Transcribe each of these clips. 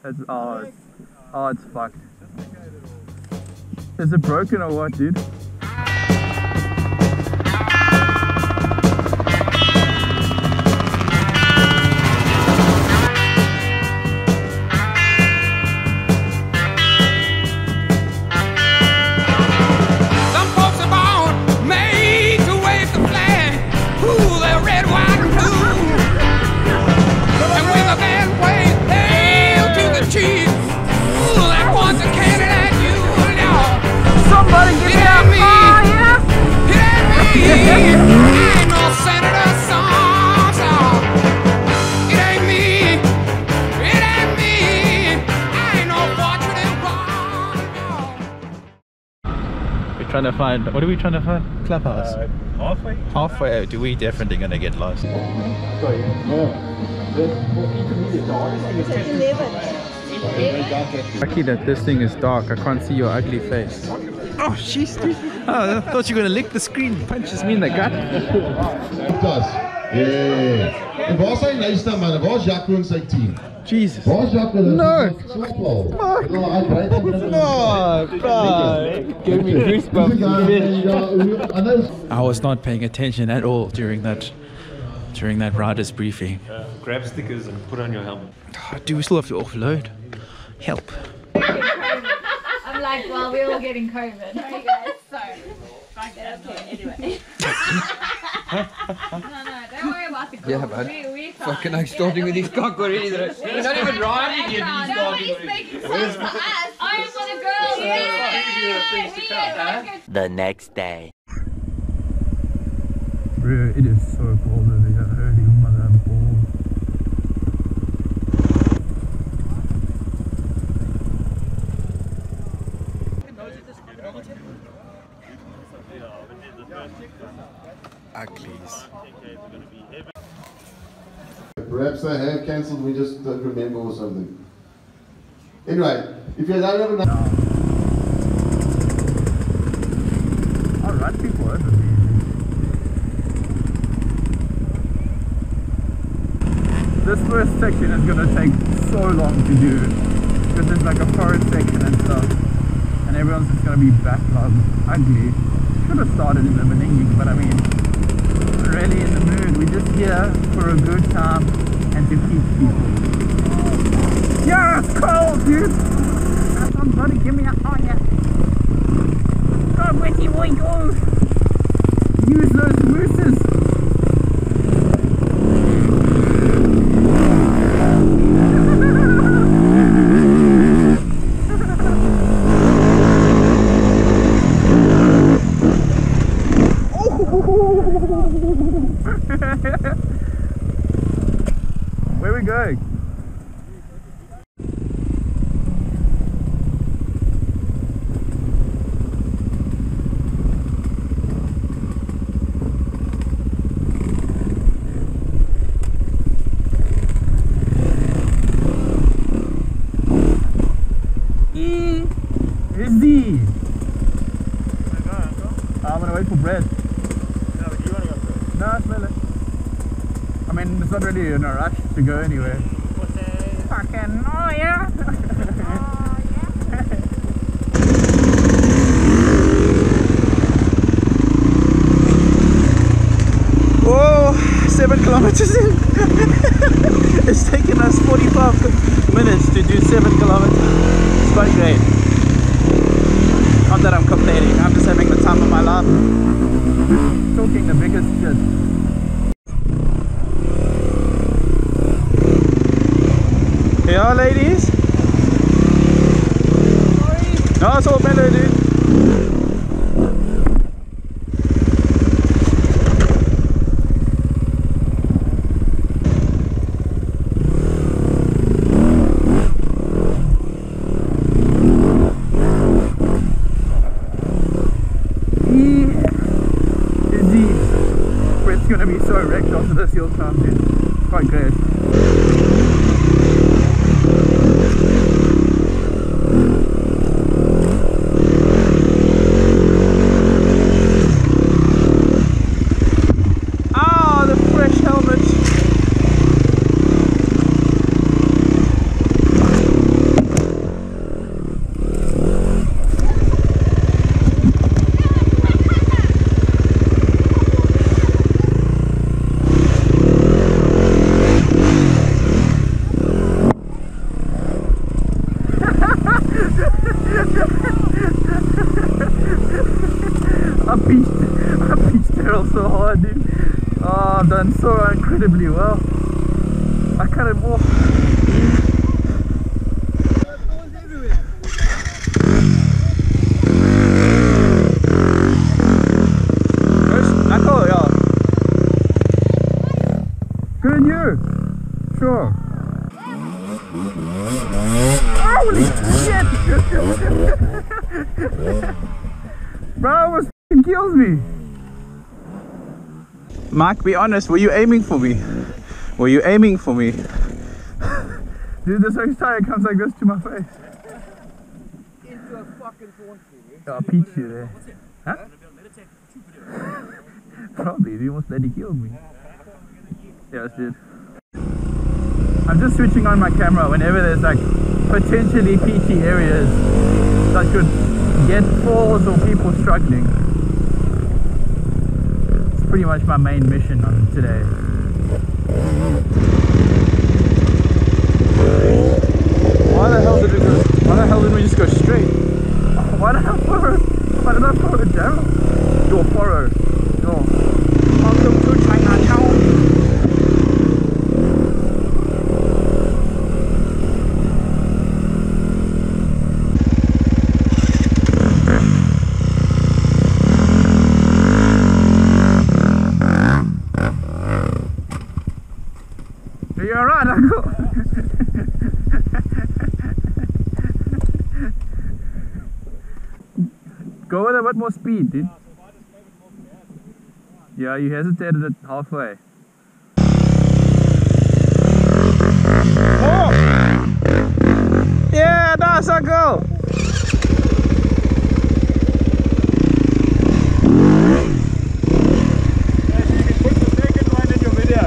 Oh, it's fucked. Is it broken or what, dude? Somebody give me a fire! It ain't no senator song. It ain't me. It ain't me. I ain't no fortunate one. We're trying to find. What are we trying to find? Clubhouse. Halfway? Halfway. Do we definitely gonna get lost? Lucky that this thing is dark. I can't see your ugly face. Oh, jeez, dude. Oh, I thought you were gonna lick the screen. Punches me in the gut. En waar is hy luister man? Waar is Jaco en sy team? Jesus. Waar is Jaco? No. Mark. Oh, God. Give me goosebumps. I was not paying attention at all during that rider's briefing. Grab stickers and put on your helmet. Oh, do we still have to offload? Help. I'm like, well, we're all getting COVID. Okay, guys, so fuck it, okay, anyway. No, don't worry about the COVID. Yeah, man. We Fucking I'm starting with these cock already. We're not even riding yet. Nobody's making sense for us. I am for the girls. Yeah. The next day. Bro, it is so cold over here. Holy mother balls. Uglies. Perhaps I have cancelled, we just don't remember or something. Anyway, if you don't have enough... I'll run people over me. This first section is going to take so long to do because there's like a forest section and stuff and everyone's just going to be backlogged ugly. Should have started in the beginning, but I mean, really in the mood. We're just here for a good time and to keep people. Yeah, it's cold, dude! Somebody give me a fire! Go, Witty boy, go! Use those mooses! Where we going? Easy. I'm gonna wait for bread. No, smell it. I mean, it's not really in a rush to go anywhere. Fucking, oh yeah! Whoa, 7 kilometers in. It's taken us 45 minutes to do 7 kilometers. It's quite great. Not that I'm complaining, I'm just having the time of my life. Talking the biggest shit. Yeah, ladies? Sorry. No, it's all mellow, dude. It's gonna be so wrecked after this hill climb, dude. Quite good. I beached Daryl so hard, dude. Oh, I've done so incredibly well. I cut him off. Good on you. Sure. Holy shit! Bro, almost f***ing kills me. Mike, be honest, were you aiming for me? Were you aiming for me? Dude, this next tire comes like this to my face. Into a fucking thorn tree. Oh, I'll peach you there. Huh? Probably, he almost bloody killed me. Yes, dude. I'm just switching on my camera whenever there's like potentially peachy areas that could get falls or people struggling. It's pretty much my main mission on today. Why the hell didn't we just go straight? Why the hell furrow? Why did I follow Daryl? Your furrow. Your. Welcome to Chinatown. You're alright, Uncle. Go with a bit more speed, dude. Yeah, you hesitated it halfway. Oh! Yeah, nice, Uncle. Put the second one in your video.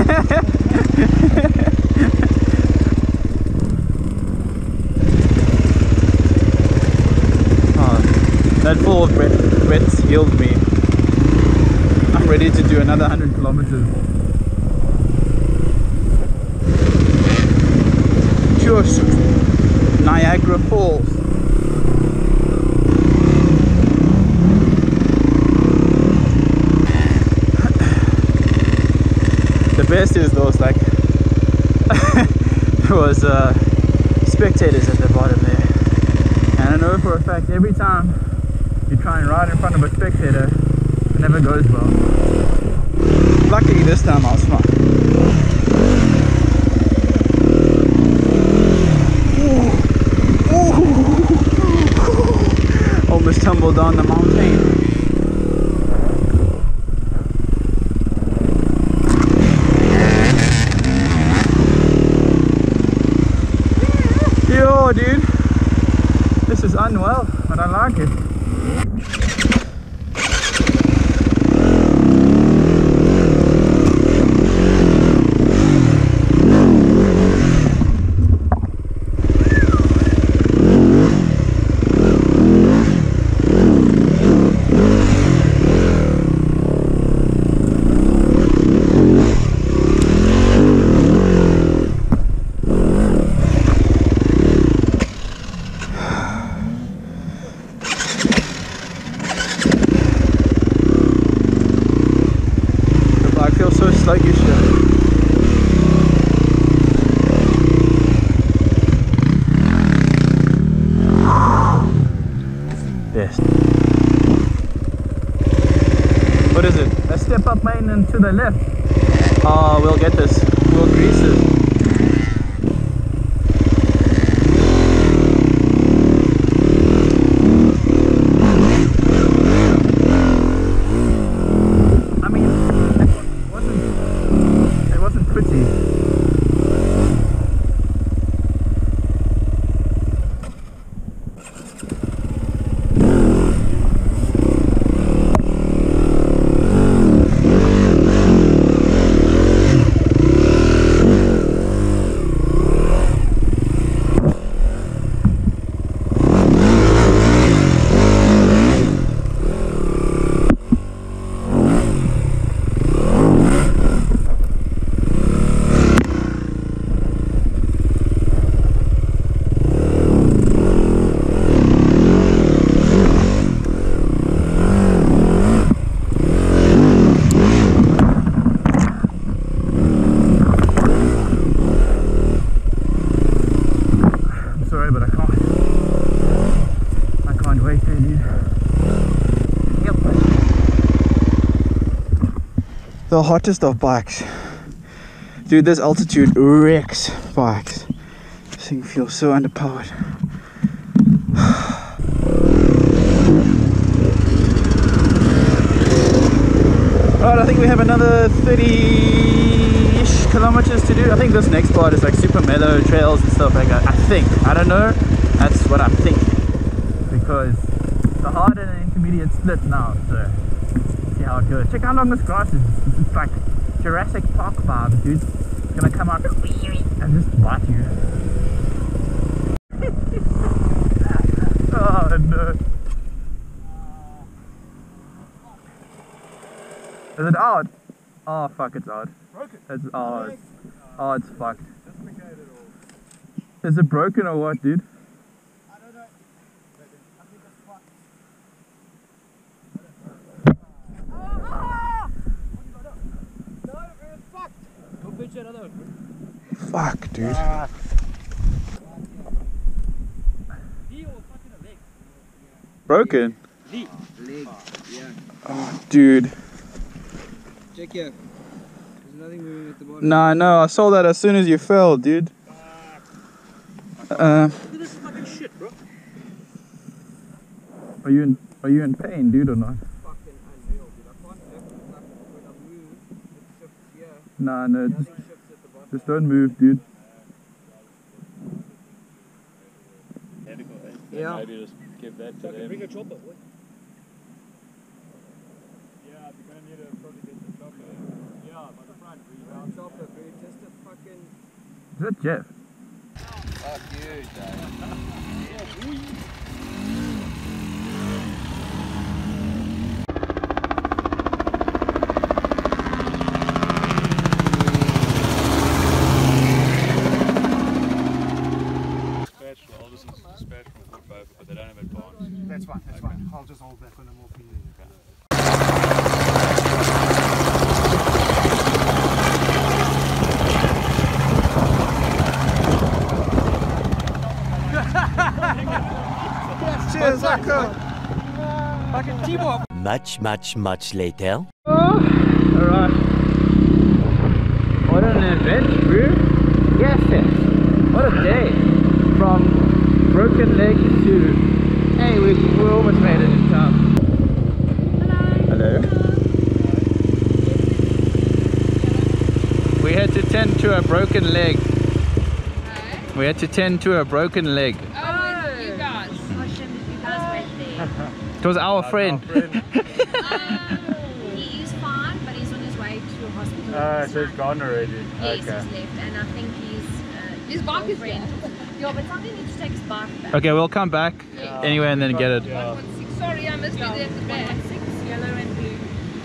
That full of breaths healed me. I'm ready to do another 100 kilometers. Just Niagara Falls. The best is those like there was spectators at the bottom there, and I know for a fact every time you try and ride in front of a spectator, it never goes well. Luckily this time I was fine. Almost tumbled down the mountain. Yo, dude, this is unwell, but I like it. Sluggish. Best. What is it? A step up main and to the left. Oh, we'll get this. We'll grease it. sorry, but I can't wait there, dude. Yep. The hottest of bikes. Dude, this altitude wrecks bikes. This thing feels so underpowered. Alright, I think we have another 30-ish kilometers to do. I think this next part is like super mellow trails and stuff like that. I think. I don't know. That's what I'm thinking. Because the hard and the intermediate split now, so see how it goes. Check how long this grass is. It's like Jurassic Park vibes, dude. It's gonna come out and just bite you. Oh no. Is it out? Oh fuck, it's out. Broken. It's out. Oh, it's fucked. Is it broken or what, dude? I don't know. I think it's fucked. No, it's fucked. Go pitch another one. Fuck, dude. Broken? Leg. Yeah. Oh, dude. Check here. There's nothing moving at the bottom. Nah, no, I saw that as soon as you fell, dude. Look at this fucking shit, bro. Are you in pain, dude, or not? Fucking unreal, dude. I can't look like when I move, it shifts here. Nah, no, Nothing shifts at the bottom. just don't move, dude. Yeah. Maybe just give that to them. Bring a chopper. What? Yeah, you're gonna need to probably get the chopper. Yeah, by the front. Chopper, bro. Just a fucking... Is that Jeff? Fuck you, Dave. I'll just dispatch from Fort Boca, but they don't have advance. That's fine, that's fine. I'll just hold back on the morphine. Cheers, Zako! Fucking team-up. Much later. Alright. What an event, bro. Yes, what a day. From broken leg to... Hey, we almost made it in town. Hello. We had to tend to a broken leg. We had to tend to a broken leg. Oh, you guys. Oh, shit, you guys went there. It was our friend. He is fine, but he's on his way to a hospital. So it's gone already. Yes, he's left, and I think his bike is gone. Yeah, but something needs to take his bike back. Okay, we'll come back anyway and then get it. Yeah. Sorry, I missed you there at the back. 116, yellow and blue.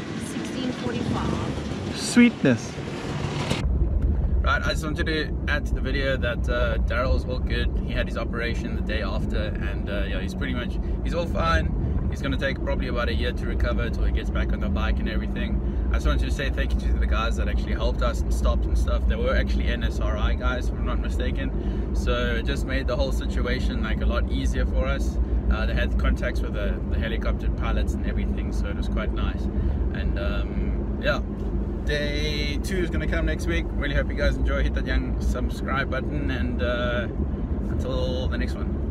1645. Sweetness. Right, I just wanted to add to the video that Daryl's all good. He had his operation the day after, and yeah, he's all fine. He's going to take probably about a year to recover till he gets back on the bike and everything. I just wanted to say thank you to the guys that actually helped us and stopped and stuff. They were actually NSRI guys, if I'm not mistaken. So it just made the whole situation like a lot easier for us. They had contacts with the helicopter pilots and everything, so it was quite nice. And yeah, day 2 is going to come next week. Really hope you guys enjoy. Hit that young subscribe button, and until the next one.